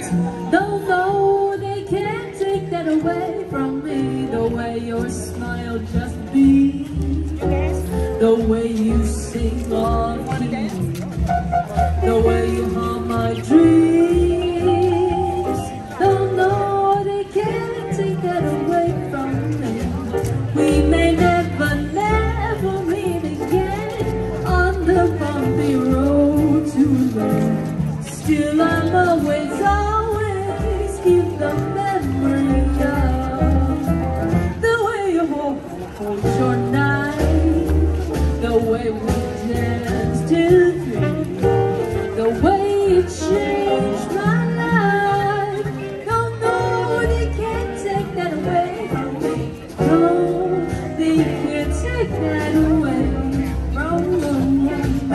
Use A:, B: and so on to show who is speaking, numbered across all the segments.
A: No, no, they can't take that away from me. The way your smile just beams, the way you sing on me, the way you haunt my dreams. No, no, they can't take that away from me. We may never, never meet again on the bumpy road to love. Still I'm always, always keep the memory of the way you hold your knife, the way we danced till 3, the way you changed my life. No, no, they can't take that away from me. No, they can't take that away from me.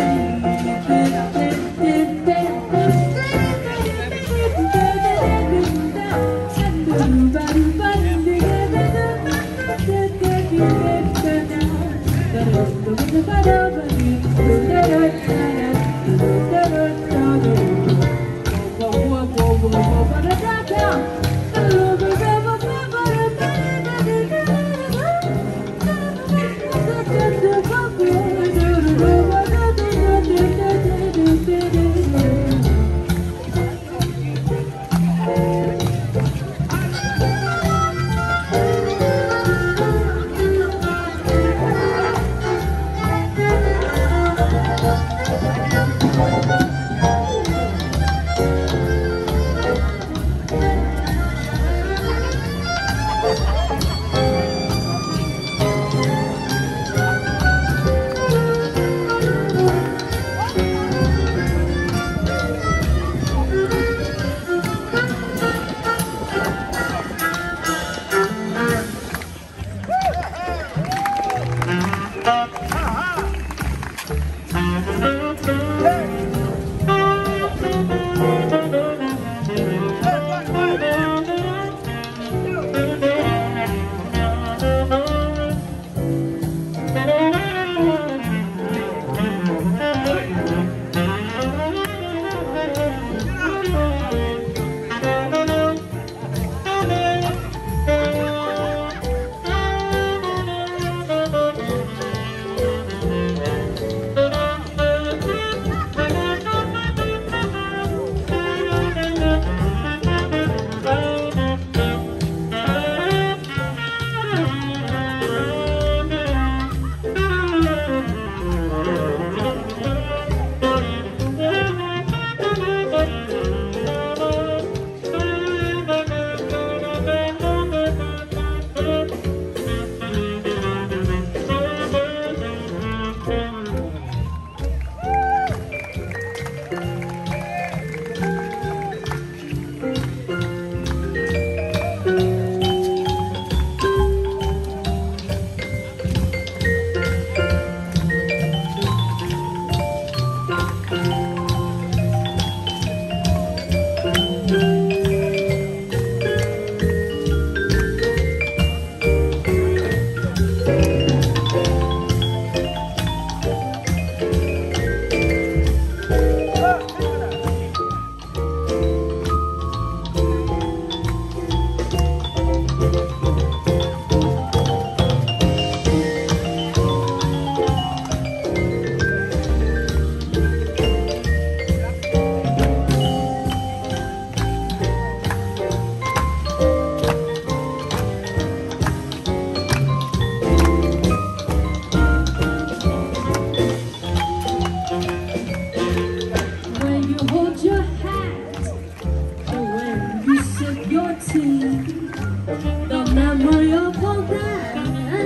A: The memory of all that.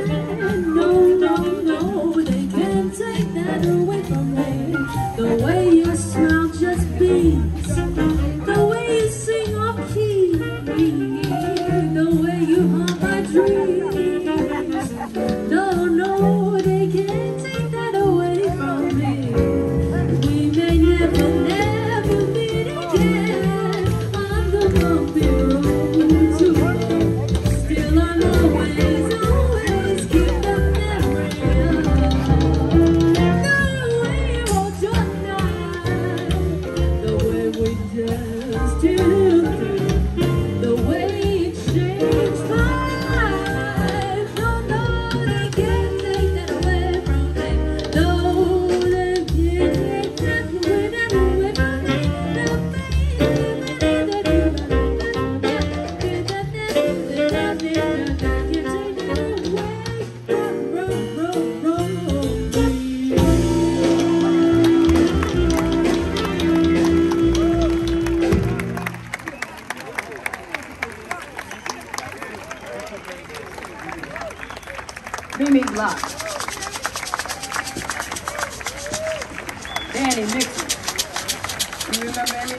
A: No, no, no, they can't take that away from me. The way your smile just beams, the way you sing off key, the way you haunt my dreams. No, no, they can't take that away from me. We may never, never meet again on the bumpy road to love. Still I'll always, always keep the memory of the way you hold your knife, the way we danced till
B: Mimi Block. Danny Mixon. You remember any?